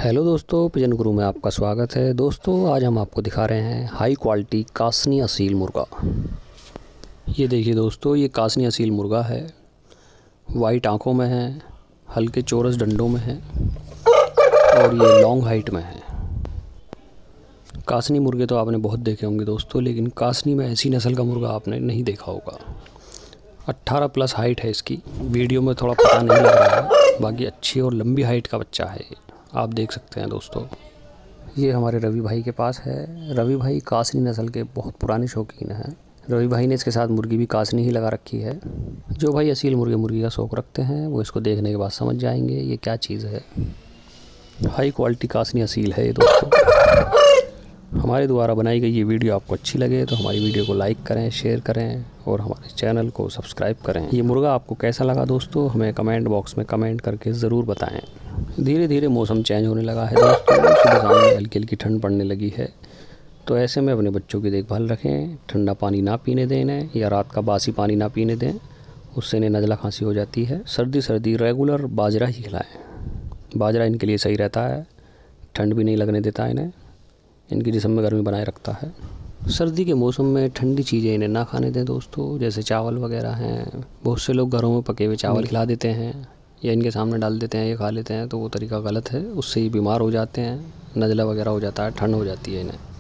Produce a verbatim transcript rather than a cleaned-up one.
Hello दोस्तों, pigeon गुरु में आपका स्वागत है। दोस्तों आज हम आपको दिखा रहे हैं हाई क्वालिटी कासनी असील मुर्गा। ये देखिए दोस्तों, ये कासनी असील मुर्गा है। वाइट आंखों में है, हल्के चौरस डंडों में है और ये लॉन्ग हाइट में है। कासनी मुर्गे तो आपने बहुत देखे होंगे दोस्तों, लेकिन कासनी में ऐसी नस्ल का मुर्गा आपने नहीं देखा होगा। अट्ठारह प्लस हाइट है इसकी। वीडियो में थोड़ा पता नहीं लग रहा है, बाकी अच्छी और लंबी हाइट का बच्चा है। आप देख सकते हैं दोस्तों। ये हमारे रवि भाई के पास है। रवि भाई कासनी नस्ल के बहुत पुराने शौकीन हैं। रवि भाई ने इसके साथ मुर्गी भी कासनी ही लगा रखी है। जो भाई असील मुर्गे मुर्गी का शौक़ रखते हैं वो इसको देखने के बाद समझ जाएंगे ये क्या चीज़ है। हाई क्वालिटी कासनी असील है ये दोस्तों। हमारे द्वारा बनाई गई ये वीडियो आपको अच्छी लगे तो हमारी वीडियो को लाइक करें, शेयर करें और हमारे चैनल को सब्सक्राइब करें। ये मुर्गा आपको कैसा लगा दोस्तों, हमें कमेंट बॉक्स में कमेंट करके ज़रूर बताएं। धीरे धीरे मौसम चेंज होने लगा है दोस्तों, सुबह शाम में हल्की हल्की ठंड पड़ने लगी है, तो ऐसे में अपने बच्चों की देखभाल रखें। ठंडा पानी ना पीने दें इन्हें, या रात का बासी पानी ना पीने दें, उससे इन्हें नज़ला खांसी हो जाती है। सर्दी सर्दी रेगुलर बाजरा ही खिलाएँ। बाजरा इनके लिए सही रहता है, ठंड भी नहीं लगने देता इन्हें, इनकी जिस्म में गर्मी बनाए रखता है। सर्दी के मौसम में ठंडी चीज़ें इन्हें ना खाने दें दोस्तों, जैसे चावल वगैरह हैं। बहुत से लोग घरों में पके हुए चावल खिला देते हैं या इनके सामने डाल देते हैं, ये खा लेते हैं, तो वो तरीका गलत है। उससे ही बीमार हो जाते हैं, नज़ला वगैरह हो जाता है, ठंड हो जाती है इन्हें।